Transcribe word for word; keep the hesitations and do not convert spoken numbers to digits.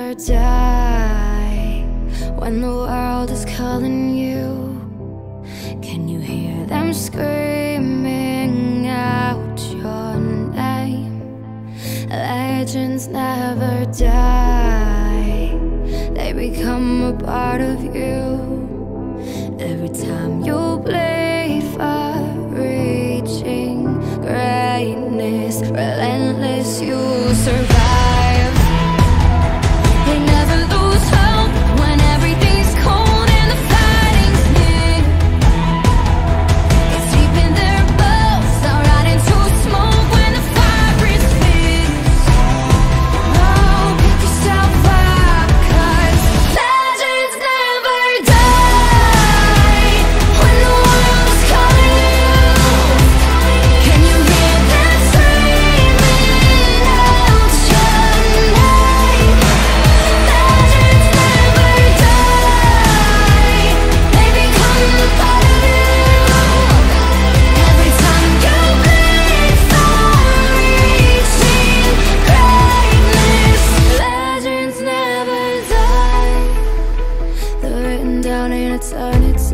never die. When the world is calling you, can you hear them screaming out your name? Legends never die, they become a part of you. Every time you bleed for reaching greatness, relentless, you survive. They never lose hope when everything's cold and the fighting's near. It's deep in their bones, they'll rot into smoke when the fire is fierce. Oh, pick yourself up, 'cause legends never die. When the world is calling you, can you hear them screaming out your name? Legends never die, they become a part of you. Every time you bleed for reaching greatness, legends never die. They're written down in eternity.